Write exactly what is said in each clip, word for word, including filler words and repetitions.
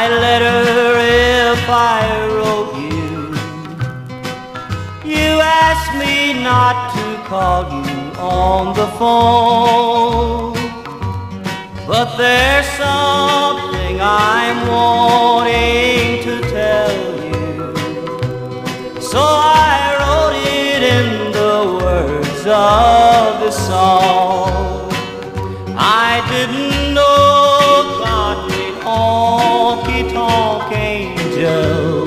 my letter if I wrote you. You asked me not to call you on the phone, but there's something I'm wanting to tell you, so I wrote it in the words of the song. I didn't know God made honky-tonk angels.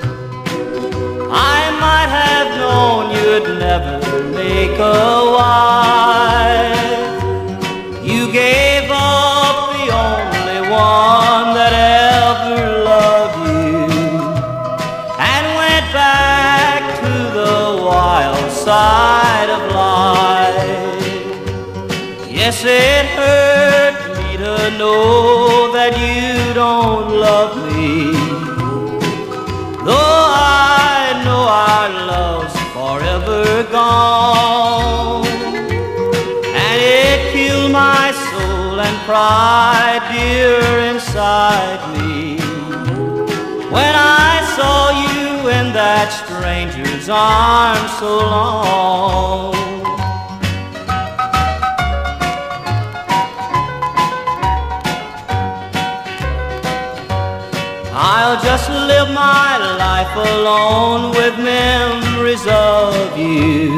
I might have known you'd never make a wife. You gave up the only one that ever loved you and went back to the wild side of life. Yes, it hurt me to know that you don't love me, though I know our love's forever gone. And it killed my soul and pride dear inside me when I saw you in that stranger's arms so long. I'll just live my life alone with memories of you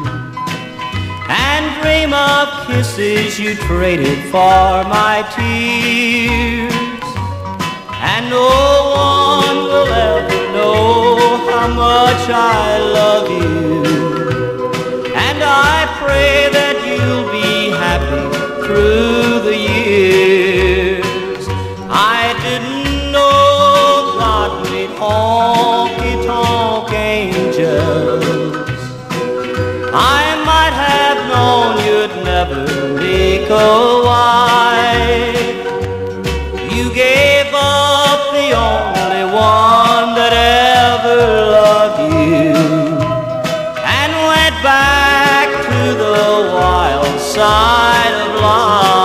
and dream of kisses you traded for my tears. And no one will ever know how much I love you, and I pray that you'll be happy through the years. I didn't know God made honky-tonk angels. I might have known you'd never make a wife. You gave up the only one that ever loved you and went back to the wild side of life.